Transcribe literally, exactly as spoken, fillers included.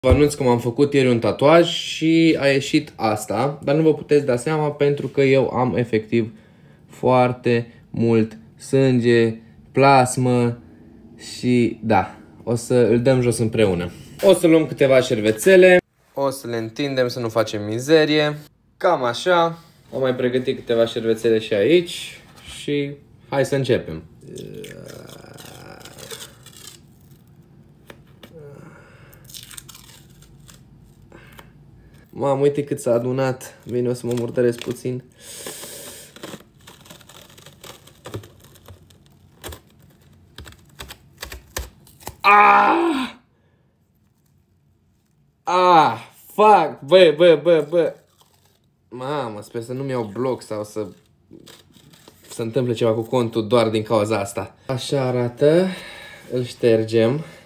Vă anunț că m-am făcut ieri un tatuaj și a ieșit asta, dar nu vă puteți da seama pentru că eu am efectiv foarte mult sânge, plasmă și da, o să îl dăm jos împreună. O să luăm câteva șervețele, o să le întindem să nu facem mizerie, cam așa. Am mai pregătit câteva șervețele și aici și hai să începem. Mamă, uite cât s-a adunat. Bine, o să mă murdăresc puțin. Ah! Ah! Fuck! Bă, bă, bă, bă! Mamă, sper să nu-mi iau bloc sau să se întâmple ceva cu contul doar din cauza asta. Așa arată. Îl ștergem.